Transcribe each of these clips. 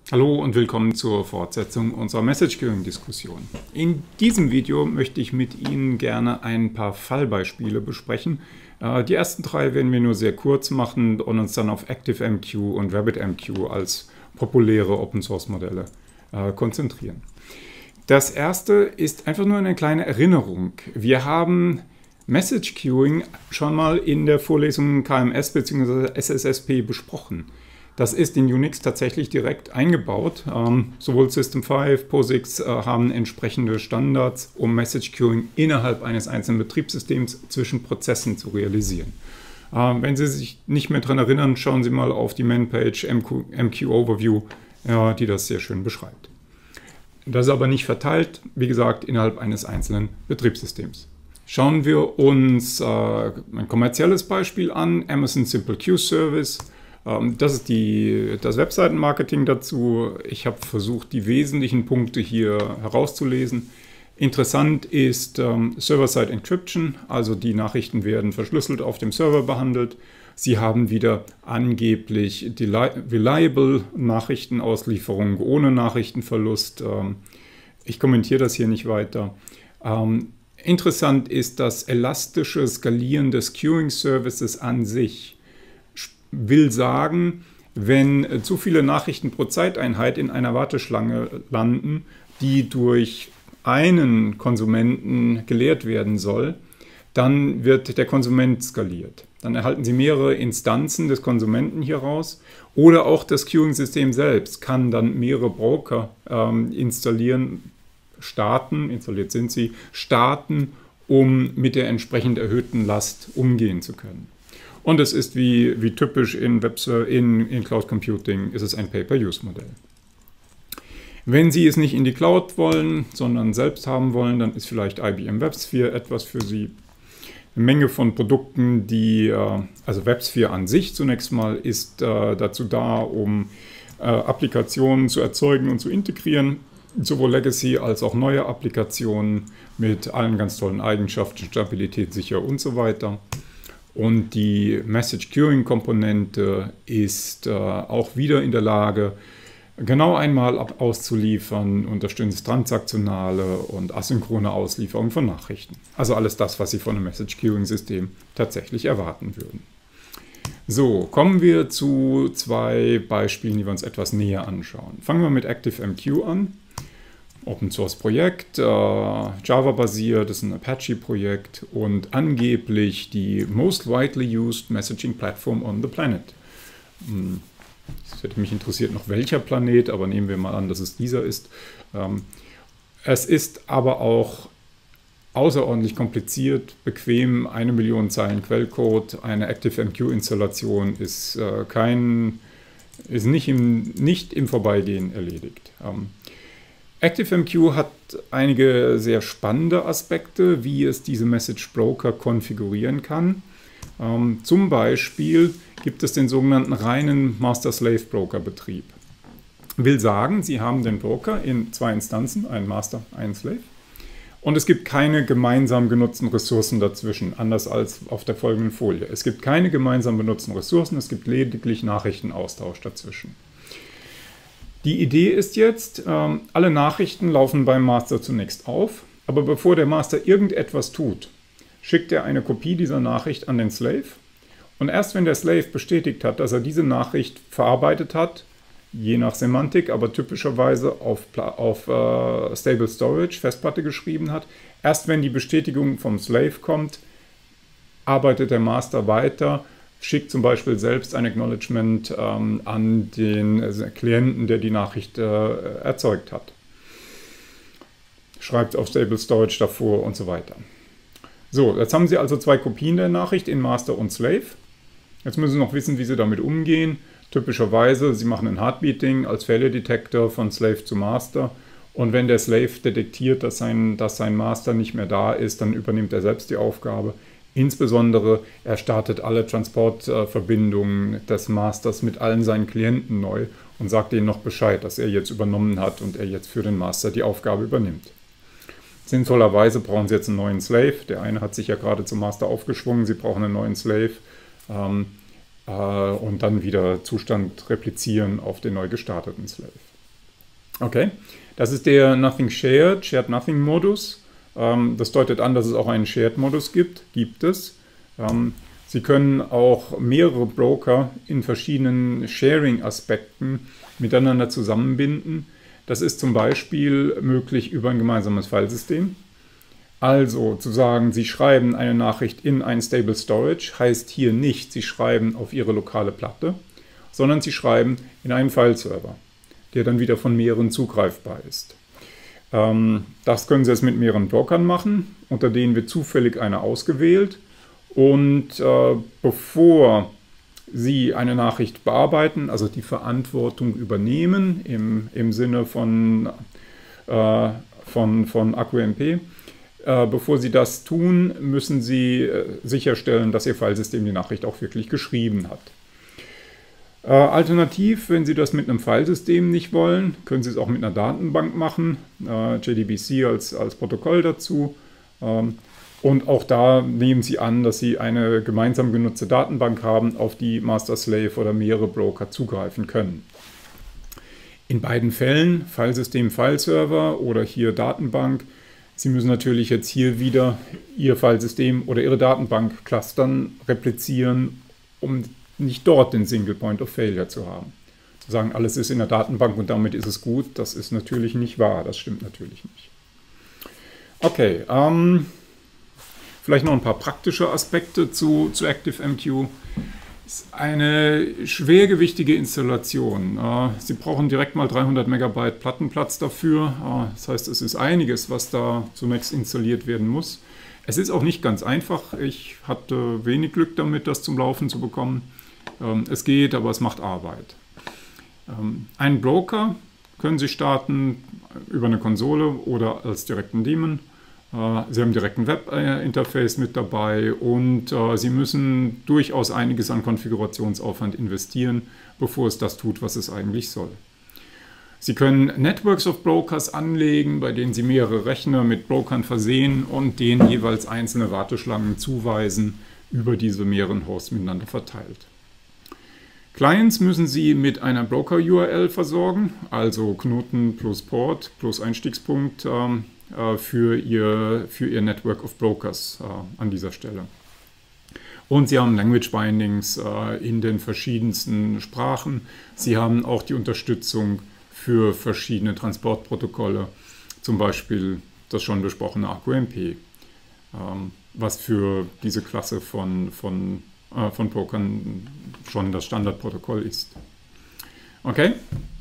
Hallo und willkommen zur Fortsetzung unserer Message Queuing-Diskussion. In diesem Video möchte ich mit Ihnen gerne ein paar Fallbeispiele besprechen. Die ersten drei werden wir nur sehr kurz machen und uns dann auf ActiveMQ und RabbitMQ als populäre Open-Source-Modelle konzentrieren. Das erste ist einfach nur eine kleine Erinnerung. Wir haben Message Queuing schon mal in der Vorlesung KMS bzw. SSSP besprochen. Das ist in Unix tatsächlich direkt eingebaut. Sowohl System 5, POSIX haben entsprechende Standards, um Message Queuing innerhalb eines einzelnen Betriebssystems zwischen Prozessen zu realisieren. Wenn Sie sich nicht mehr daran erinnern, schauen Sie mal auf die Man-Page MQ Overview, die das sehr schön beschreibt. Das ist aber nicht verteilt, wie gesagt, innerhalb eines einzelnen Betriebssystems. Schauen wir uns ein kommerzielles Beispiel an, Amazon Simple Queue Service. Das ist das Webseitenmarketing dazu. Ich habe versucht, die wesentlichen Punkte hier herauszulesen. Interessant ist Server-Side Encryption, also die Nachrichten werden verschlüsselt auf dem Server behandelt. Sie haben wieder angeblich reliable Nachrichtenauslieferung ohne Nachrichtenverlust. Ich kommentiere das hier nicht weiter. Interessant ist das elastische Skalieren des Queuing-Services an sich. Will sagen, wenn zu viele Nachrichten pro Zeiteinheit in einer Warteschlange landen, die durch einen Konsumenten geleert werden soll, dann wird der Konsument skaliert. Dann erhalten Sie mehrere Instanzen des Konsumenten hier raus oder auch das Queuing-System selbst kann dann mehrere Broker starten, um mit der entsprechend erhöhten Last umgehen zu können. Und es ist wie typisch in Cloud Computing, ist es ein Pay-per-Use-Modell. Wenn Sie es nicht in die Cloud wollen, sondern selbst haben wollen, dann ist vielleicht IBM WebSphere etwas für Sie. Eine Menge von Produkten, also WebSphere an sich zunächst mal ist dazu da, um Applikationen zu erzeugen und zu integrieren, sowohl Legacy als auch neue Applikationen mit allen ganz tollen Eigenschaften, Stabilität, sicher und so weiter. Und die Message Queuing Komponente ist auch wieder in der Lage, genau einmal auszuliefern, unterstützt transaktionale und asynchrone Auslieferung von Nachrichten. Also alles das, was Sie von einem Message Queuing System tatsächlich erwarten würden. So, kommen wir zu zwei Beispielen, die wir uns etwas näher anschauen. Fangen wir mit ActiveMQ an. Open Source Projekt, Java-basiert, das ist ein Apache-Projekt und angeblich die most widely used messaging platform on the planet. Es hätte mich interessiert, noch welcher Planet, aber nehmen wir mal an, dass es dieser ist. Es ist aber auch außerordentlich kompliziert, bequem, 1 Million Zeilen Quellcode, eine ActiveMQ-Installation ist nicht im Vorbeigehen erledigt. ActiveMQ hat einige sehr spannende Aspekte, wie es diese Message Broker konfigurieren kann. Zum Beispiel gibt es den sogenannten reinen Master-Slave-Broker-Betrieb. Will sagen, Sie haben den Broker in zwei Instanzen, einen Master, einen Slave. Und es gibt keine gemeinsam genutzten Ressourcen dazwischen, anders als auf der folgenden Folie. Es gibt keine gemeinsam benutzten Ressourcen, es gibt lediglich Nachrichtenaustausch dazwischen. Die Idee ist jetzt, alle Nachrichten laufen beim Master zunächst auf, aber bevor der Master irgendetwas tut, schickt er eine Kopie dieser Nachricht an den Slave und erst wenn der Slave bestätigt hat, dass er diese Nachricht verarbeitet hat, je nach Semantik, aber typischerweise auf Stable Storage, Festplatte geschrieben hat, erst wenn die Bestätigung vom Slave kommt, arbeitet der Master weiter, schickt zum Beispiel selbst ein Acknowledgement an den Klienten, der die Nachricht erzeugt hat. Schreibt auf Stable Storage davor und so weiter. So, jetzt haben Sie also zwei Kopien der Nachricht in Master und Slave. Jetzt müssen Sie noch wissen, wie Sie damit umgehen. Typischerweise, Sie machen ein Heartbeating als Failure Detector von Slave zu Master. Und wenn der Slave detektiert, dass sein Master nicht mehr da ist, dann übernimmt er selbst die Aufgabe. Insbesondere, er startet alle Transportverbindungen des Masters mit allen seinen Klienten neu und sagt ihnen noch Bescheid, dass er jetzt übernommen hat und er jetzt für den Master die Aufgabe übernimmt. Sinnvollerweise brauchen Sie jetzt einen neuen Slave. Der eine hat sich ja gerade zum Master aufgeschwungen, Sie brauchen einen neuen Slave. Und dann wieder Zustand replizieren auf den neu gestarteten Slave. Okay, das ist der Nothing Shared, Shared Nothing Modus. Das deutet an, dass es auch einen Shared Modus gibt. Sie können auch mehrere Broker in verschiedenen Sharing-Aspekten miteinander zusammenbinden. Das ist zum Beispiel möglich über ein gemeinsames Filesystem. Also zu sagen, Sie schreiben eine Nachricht in ein Stable Storage, heißt hier nicht, Sie schreiben auf Ihre lokale Platte, sondern Sie schreiben in einen File-Server, der dann wieder von mehreren zugreifbar ist. Das können Sie jetzt mit mehreren Brokern machen, unter denen wird zufällig einer ausgewählt. Und bevor Sie eine Nachricht bearbeiten, also die Verantwortung übernehmen im Sinne von AccuMP, bevor Sie das tun, müssen Sie sicherstellen, dass Ihr Filesystem die Nachricht auch wirklich geschrieben hat. Alternativ, wenn Sie das mit einem Filesystem nicht wollen, können Sie es auch mit einer Datenbank machen, JDBC als Protokoll dazu. Und auch da nehmen Sie an, dass Sie eine gemeinsam genutzte Datenbank haben, auf die Master-Slave oder mehrere Broker zugreifen können. In beiden Fällen, Filesystem, Fileserver oder hier Datenbank, Sie müssen natürlich jetzt hier wieder Ihr Filesystem oder Ihre Datenbank clustern, replizieren, um nicht dort den Single Point of Failure zu haben. Zu sagen, alles ist in der Datenbank und damit ist es gut, das ist natürlich nicht wahr, das stimmt natürlich nicht. Okay, vielleicht noch ein paar praktische Aspekte zu ActiveMQ. Es ist eine schwergewichtige Installation. Sie brauchen direkt mal 300 Megabyte Plattenplatz dafür. Das heißt, es ist einiges, was da zunächst installiert werden muss. Es ist auch nicht ganz einfach. Ich hatte wenig Glück damit, das zum Laufen zu bekommen. Es geht, aber es macht Arbeit. Einen Broker können Sie starten über eine Konsole oder als direkten Daemon. Sie haben direkt ein Web-Interface mit dabei und Sie müssen durchaus einiges an Konfigurationsaufwand investieren, bevor es das tut, was es eigentlich soll. Sie können Networks of Brokers anlegen, bei denen Sie mehrere Rechner mit Brokern versehen und denen jeweils einzelne Warteschlangen zuweisen, über diese mehreren Hosts miteinander verteilt. Clients müssen Sie mit einer Broker-URL versorgen, also Knoten plus Port plus Einstiegspunkt für Ihr Network of Brokers an dieser Stelle. Und Sie haben Language Bindings in den verschiedensten Sprachen. Sie haben auch die Unterstützung für verschiedene Transportprotokolle, zum Beispiel das schon besprochene AccuMP, was für diese Klasse von Brokern schon das Standardprotokoll ist. Okay,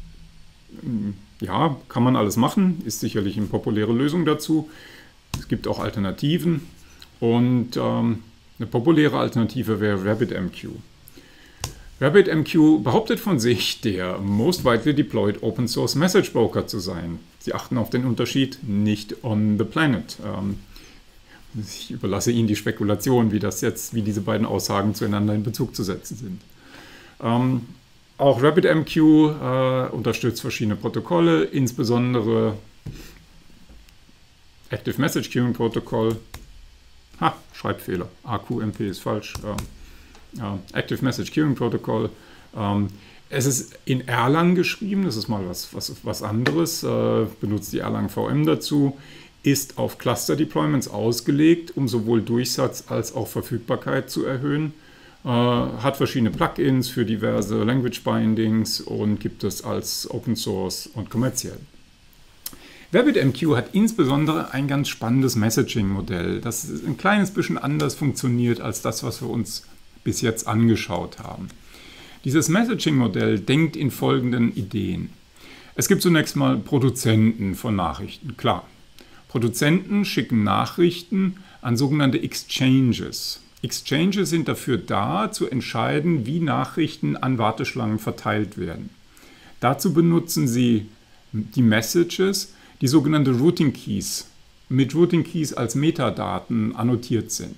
ja, kann man alles machen, ist sicherlich eine populäre Lösung dazu. Es gibt auch Alternativen und eine populäre Alternative wäre RabbitMQ. RabbitMQ behauptet von sich, der most widely deployed Open Source Message Broker zu sein. Sie achten auf den Unterschied, nicht on the planet. Ich überlasse Ihnen die Spekulation, wie diese beiden Aussagen zueinander in Bezug zu setzen sind. Auch RabbitMQ unterstützt verschiedene Protokolle, insbesondere Active Message Queuing Protocol. Schreibfehler. AccuMP ist falsch. Active Message Queuing Protocol. Es ist in Erlang geschrieben, das ist mal was anderes. Benutzt die Erlang VM dazu. Ist auf Cluster-Deployments ausgelegt, um sowohl Durchsatz als auch Verfügbarkeit zu erhöhen. Hat verschiedene Plugins für diverse Language Bindings und gibt es als Open Source und kommerziell. RabbitMQ hat insbesondere ein ganz spannendes Messaging-Modell, das ein kleines bisschen anders funktioniert als das, was wir uns bis jetzt angeschaut haben. Dieses Messaging-Modell denkt in folgenden Ideen. Es gibt zunächst mal Produzenten von Nachrichten, klar. Produzenten schicken Nachrichten an sogenannte Exchanges. Exchanges sind dafür da, zu entscheiden, wie Nachrichten an Warteschlangen verteilt werden. Dazu benutzen sie die Messages, die sogenannte Routing Keys, mit Routing Keys als Metadaten annotiert sind.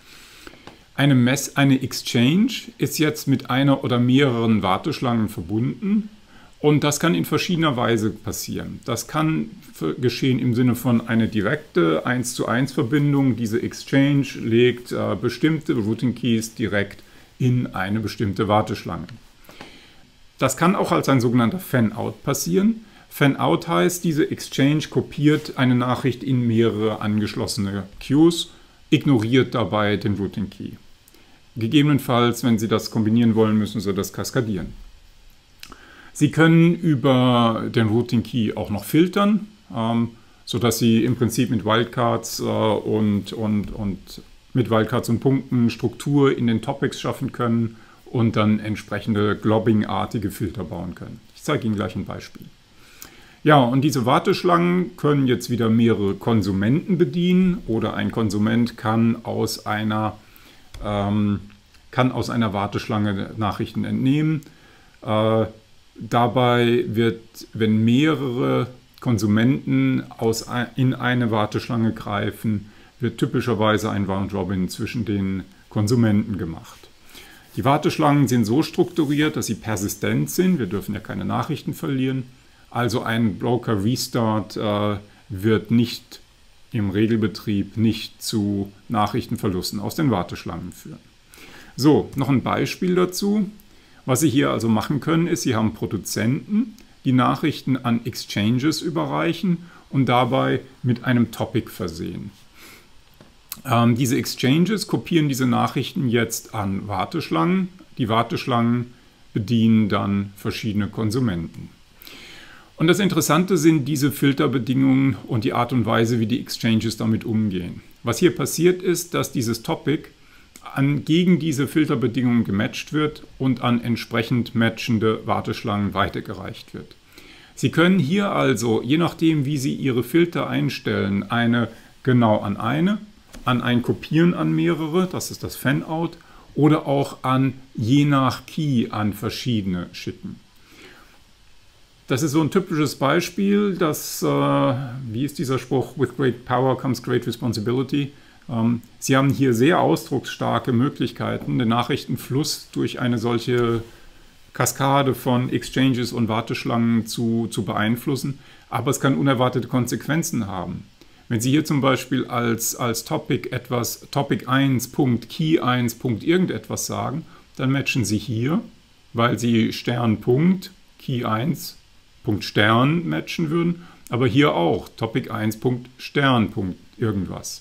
Eine Exchange ist jetzt mit einer oder mehreren Warteschlangen verbunden. Und das kann in verschiedener Weise passieren. Das kann geschehen im Sinne von einer direkte 1:1 Verbindung. Diese Exchange legt bestimmte Routing Keys direkt in eine bestimmte Warteschlange. Das kann auch als ein sogenannter Fan-Out passieren. Fan-out heißt, diese Exchange kopiert eine Nachricht in mehrere angeschlossene Queues, ignoriert dabei den Routing Key. Gegebenenfalls, wenn Sie das kombinieren wollen, müssen Sie das kaskadieren. Sie können über den Routing Key auch noch filtern, sodass Sie im Prinzip mit Wildcards und Punkten Struktur in den Topics schaffen können und dann entsprechende Globbing-artige Filter bauen können. Ich zeige Ihnen gleich ein Beispiel. Ja, und diese Warteschlangen können jetzt wieder mehrere Konsumenten bedienen oder ein Konsument kann aus einer Warteschlange Nachrichten entnehmen. Dabei wird, wenn mehrere Konsumenten in eine Warteschlange greifen, wird typischerweise ein Round-Robin zwischen den Konsumenten gemacht. Die Warteschlangen sind so strukturiert, dass sie persistent sind. Wir dürfen ja keine Nachrichten verlieren. Also ein Broker-Restart wird nicht im Regelbetrieb nicht zu Nachrichtenverlusten aus den Warteschlangen führen. So, noch ein Beispiel dazu. Was Sie hier also machen können, ist, Sie haben Produzenten, die Nachrichten an Exchanges überreichen und dabei mit einem Topic versehen. Diese Exchanges kopieren diese Nachrichten jetzt an Warteschlangen. Die Warteschlangen bedienen dann verschiedene Konsumenten. Und das Interessante sind diese Filterbedingungen und die Art und Weise, wie die Exchanges damit umgehen. Was hier passiert ist, dass dieses Topic gegen diese Filterbedingungen gematcht wird und an entsprechend matchende Warteschlangen weitergereicht wird. Sie können hier also, je nachdem wie Sie Ihre Filter einstellen, an ein Kopieren an mehrere, das ist das Fan-out, oder auch je nach Key an verschiedene schicken. Das ist so ein typisches Beispiel, wie ist dieser Spruch, with great power comes great responsibility. Sie haben hier sehr ausdrucksstarke Möglichkeiten, den Nachrichtenfluss durch eine solche Kaskade von Exchanges und Warteschlangen zu beeinflussen, aber es kann unerwartete Konsequenzen haben. Wenn Sie hier zum Beispiel als Topic Topic 1, Key 1, irgendetwas sagen, dann matchen Sie hier, weil Sie Stern, Key 1, Stern matchen würden, aber hier auch Topic 1, Stern, irgendwas.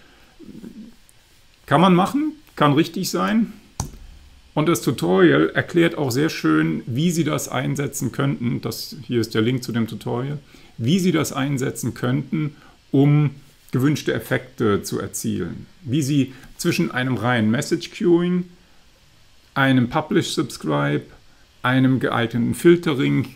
Kann man machen, kann richtig sein. Und das Tutorial erklärt auch sehr schön, wie Sie das einsetzen könnten. Hier ist der Link zu dem Tutorial. Wie Sie das einsetzen könnten, um gewünschte Effekte zu erzielen. Wie Sie zwischen einem reinen Message Queuing, einem Publish Subscribe, einem geeigneten Filtering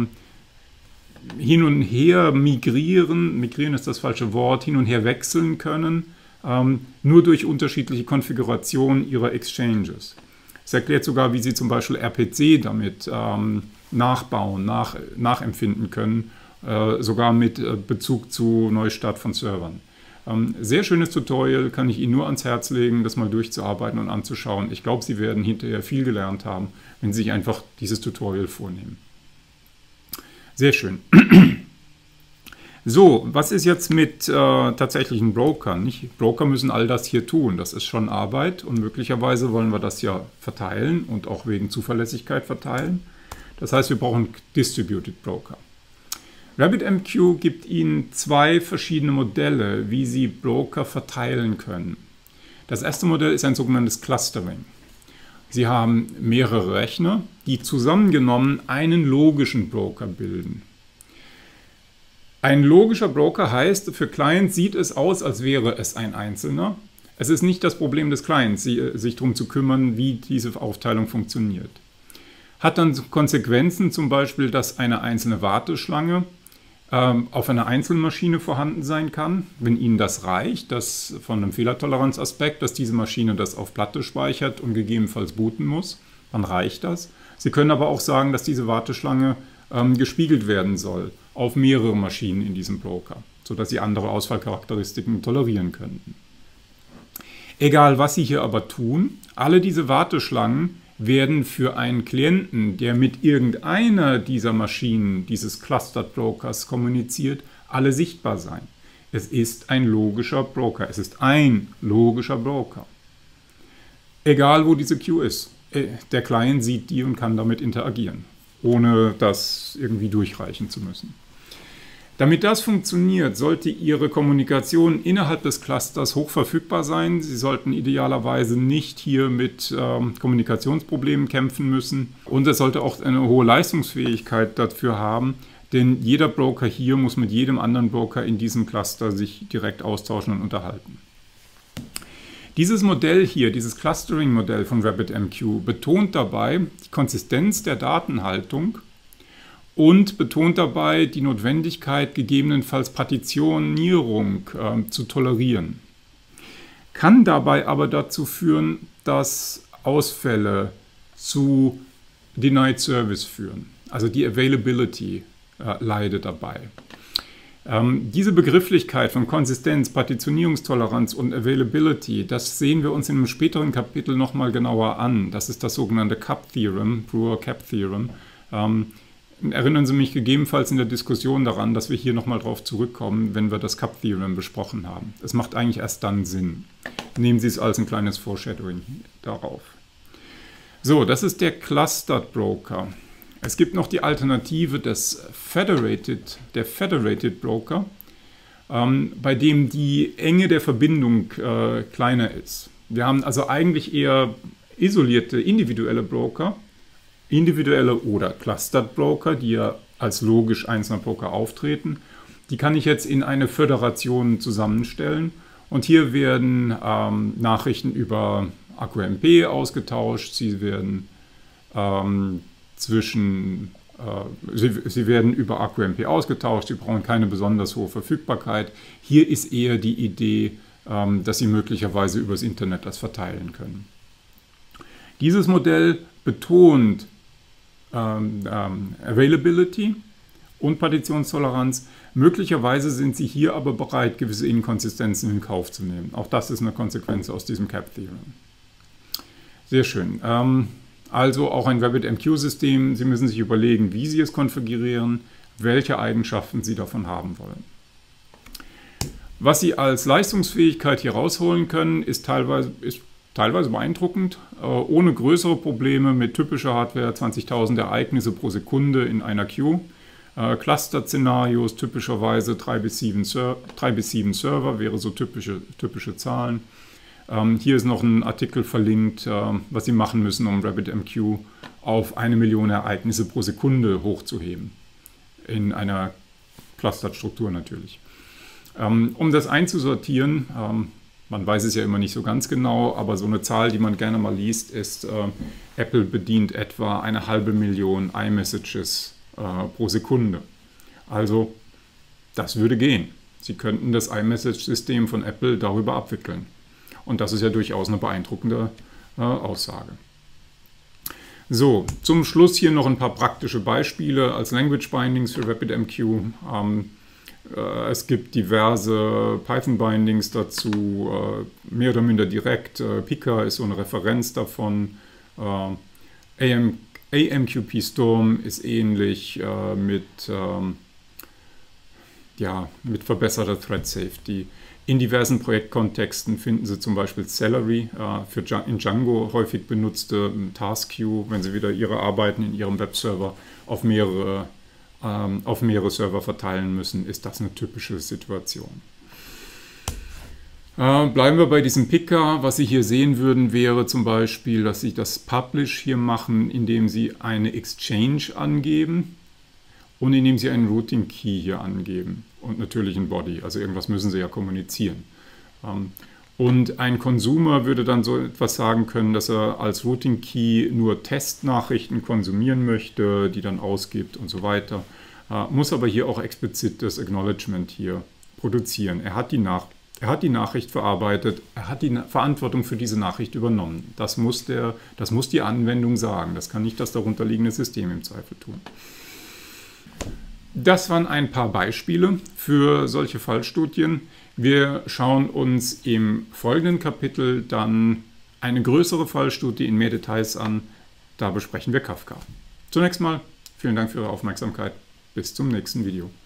hin und her migrieren ist das falsche Wort, hin und her wechseln können, nur durch unterschiedliche Konfigurationen Ihrer Exchanges. Es erklärt sogar, wie Sie zum Beispiel RPC damit nachbauen, nachempfinden können, sogar mit Bezug zu Neustart von Servern. Sehr schönes Tutorial, kann ich Ihnen nur ans Herz legen, das mal durchzuarbeiten und anzuschauen. Ich glaube, Sie werden hinterher viel gelernt haben, wenn Sie sich einfach dieses Tutorial vornehmen. Sehr schön. So, was ist jetzt mit tatsächlichen Brokern? Broker müssen all das hier tun, das ist schon Arbeit und möglicherweise wollen wir das ja verteilen und auch wegen Zuverlässigkeit verteilen. Das heißt, wir brauchen Distributed Broker. RabbitMQ gibt Ihnen zwei verschiedene Modelle, wie Sie Broker verteilen können. Das erste Modell ist ein sogenanntes Clustering. Sie haben mehrere Rechner, die zusammengenommen einen logischen Broker bilden. Ein logischer Broker heißt, für Clients sieht es aus, als wäre es ein einzelner. Es ist nicht das Problem des Clients, sich darum zu kümmern, wie diese Aufteilung funktioniert. Hat dann Konsequenzen, zum Beispiel, dass eine einzelne Warteschlange auf einer Einzelmaschine vorhanden sein kann, wenn Ihnen das reicht, das von einem Fehlertoleranzaspekt, dass diese Maschine das auf Platte speichert und gegebenenfalls booten muss, dann reicht das. Sie können aber auch sagen, dass diese Warteschlange gespiegelt werden soll auf mehrere Maschinen in diesem Broker, sodass Sie andere Ausfallcharakteristiken tolerieren könnten. Egal, was Sie hier aber tun, alle diese Warteschlangen werden für einen Klienten, der mit irgendeiner dieser Maschinen, dieses Clustered Brokers kommuniziert, alle sichtbar sein. Es ist ein logischer Broker. Es ist ein logischer Broker. Egal, wo diese Queue ist. Der Client sieht die und kann damit interagieren. ohne das irgendwie durchreichen zu müssen. Damit das funktioniert, sollte Ihre Kommunikation innerhalb des Clusters hoch verfügbar sein. Sie sollten idealerweise nicht hier mit Kommunikationsproblemen kämpfen müssen. Und es sollte auch eine hohe Leistungsfähigkeit dafür haben, denn jeder Broker hier muss mit jedem anderen Broker in diesem Cluster sich direkt austauschen und unterhalten. Dieses Modell hier, dieses Clustering-Modell von RabbitMQ, betont dabei die Konsistenz der Datenhaltung und betont dabei die Notwendigkeit, gegebenenfalls Partitionierung zu tolerieren. Kann dabei aber dazu führen, dass Ausfälle zu Denied Service führen. Also die Availability leidet dabei. Diese Begrifflichkeit von Konsistenz, Partitionierungstoleranz und Availability, das sehen wir uns in einem späteren Kapitel nochmal genauer an. Das ist das sogenannte CAP-Theorem, Brewer-CAP-Theorem. Erinnern Sie mich gegebenenfalls in der Diskussion daran, dass wir hier nochmal drauf zurückkommen, wenn wir das CAP-Theorem besprochen haben. Es macht eigentlich erst dann Sinn. Nehmen Sie es als ein kleines Foreshadowing darauf. So, das ist der Clustered Broker. Es gibt noch die Alternative des der Federated Broker, bei dem die Enge der Verbindung kleiner ist. Wir haben also eigentlich eher isolierte individuelle Broker, individuelle oder Clustered Broker, die ja als logisch einzelner Broker auftreten. Die kann ich jetzt in eine Föderation zusammenstellen und hier werden Nachrichten über AccuMP ausgetauscht, sie werden sie werden über AccuMP ausgetauscht, sie brauchen keine besonders hohe Verfügbarkeit. Hier ist eher die Idee, dass Sie möglicherweise übers Internet das verteilen können. Dieses Modell betont Availability und Partitionstoleranz. Möglicherweise sind Sie hier aber bereit, gewisse Inkonsistenzen in Kauf zu nehmen. Auch das ist eine Konsequenz aus diesem CAP-Theorem. Sehr schön. Also auch ein RabbitMQ-System. Sie müssen sich überlegen, wie Sie es konfigurieren, welche Eigenschaften Sie davon haben wollen. Was Sie als Leistungsfähigkeit hier rausholen können, ist teilweise beeindruckend. Ohne größere Probleme mit typischer Hardware 20.000 Ereignisse pro Sekunde in einer Queue. Cluster-Szenarios, typischerweise 3 bis 7 Server, wäre so typische Zahlen. Hier ist noch ein Artikel verlinkt, was Sie machen müssen, um RabbitMQ auf 1 Million Ereignisse pro Sekunde hochzuheben. In einer Clustered-Struktur natürlich. Um das einzusortieren, man weiß es ja immer nicht so ganz genau, aber so eine Zahl, die man gerne mal liest, ist, Apple bedient etwa 1,5 Million iMessages pro Sekunde. Also das würde gehen. Sie könnten das iMessage-System von Apple darüber abwickeln. Und das ist ja durchaus eine beeindruckende Aussage. So, zum Schluss hier noch ein paar praktische Beispiele als Language Bindings für RabbitMQ. Es gibt diverse Python-Bindings dazu, mehr oder minder direkt. Pika ist so eine Referenz davon. AMQP Storm ist ähnlich mit verbesserter Thread Safety. In diversen Projektkontexten finden Sie zum Beispiel Celery, in Django häufig benutzte Task Queue, wenn Sie wieder Ihre Arbeiten in Ihrem Webserver auf mehrere Server verteilen müssen, ist das eine typische Situation. Bleiben wir bei diesem Picker. Was Sie hier sehen würden, wäre zum Beispiel, dass Sie das Publish hier machen, indem Sie eine Exchange angeben und indem Sie einen Routing Key hier angeben und natürlich ein Body, also irgendwas müssen Sie ja kommunizieren. Und ein Consumer würde dann so etwas sagen können, dass er als Routing Key nur Testnachrichten konsumieren möchte, die dann ausgibt und so weiter, muss aber hier auch explizit das Acknowledgement hier produzieren. Er hat die Nachricht verarbeitet, er hat die Verantwortung für diese Nachricht übernommen. Das muss die Anwendung sagen, das kann nicht das darunterliegende System im Zweifel tun. Das waren ein paar Beispiele für solche Fallstudien. Wir schauen uns im folgenden Kapitel dann eine größere Fallstudie in mehr Details an. Da besprechen wir Kafka. Zunächst mal vielen Dank für Ihre Aufmerksamkeit. Bis zum nächsten Video.